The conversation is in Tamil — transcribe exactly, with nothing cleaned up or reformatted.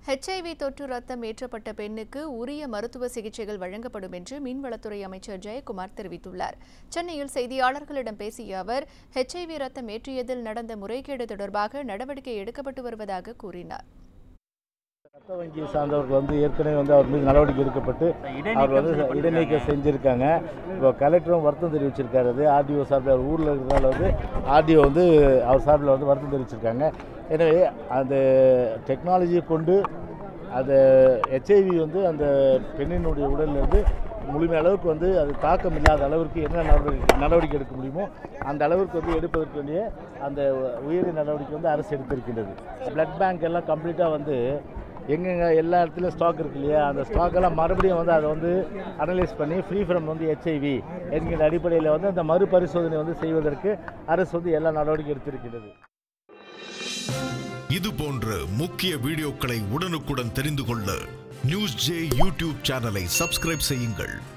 H I V தொற்று ரத்தம் ஏற்றப்பட்ட பெண்ணுக்கு உரிய மருத்துவ சிகிச்சைகள் வழங்கப்படும் என்று மீன்வளத்துறை அமைச்சர் ஜெயக்குமார் தெரிவித்துள்ளார். சென்னையில் செய்தியாளர்களிடம் பேசிய அவர், H I V ரத்தம் ஏற்றியதில் நடந்த முறைகேடு தொடர்பாக நடவடிக்கை எடுக்கப்பட்டு வருவதாக கூறினார். ரத்த வங்கி சார்ந்தவர்கள் வந்து ஏற்கனவே வந்து அவர் மீது நடவடிக்கை எடுக்கப்பட்டு அவர் வந்து இடைநீக்கம் செஞ்சுருக்காங்க. இப்போ கலெக்டரும் வருத்தம் தெரிவிச்சிருக்காரு. அது ஆர்டிஓ சார்பில் அவர் ஊரில் இருக்கிறதால வந்து ஆர்டிஓ வந்து அவர் சார்பில் வந்து வருத்தம் தெரிவிச்சிருக்காங்க. எனவே அந்த டெக்னாலஜியை கொண்டு அந்த ஹெச்ஐவி வந்து அந்த பெண்ணினுடைய உடலிலிருந்து முழுமை அளவுக்கு வந்து அது தாக்கம் இல்லாத அளவிற்கு என்ன நடவடிக்கை நடவடிக்கை எடுக்க முடியுமோ அந்த அளவிற்கு வந்து எடுப்பதற்கு வேண்டிய அந்த உயரிய நடவடிக்கை வந்து அரசு எடுத்திருக்கின்றது. பிளட் பேங்க் எல்லாம் கம்ப்ளீட்டாக வந்து எங்கெங்கே எல்லா இடத்துலையும் ஸ்டாக் இருக்கு இல்லையா, அந்த ஸ்டாக்கெல்லாம் மறுபடியும் வந்து அதை வந்து அனலைஸ் பண்ணி ஃப்ரீ ஃப்ரம் வந்து ஹெச்ஐவி என்கிற அடிப்படையில் வந்து அந்த மறுபரிசோதனை வந்து செய்வதற்கு அரசு வந்து எல்லா நடவடிக்கை எடுத்திருக்கிறது. இது போன்ற முக்கிய வீடியோக்களை உடனுக்குடன் தெரிந்து கொள்ள நியூஸ் ஜே யூடியூப் சேனலை சப்ஸ்கிரைப் செய்யுங்கள்.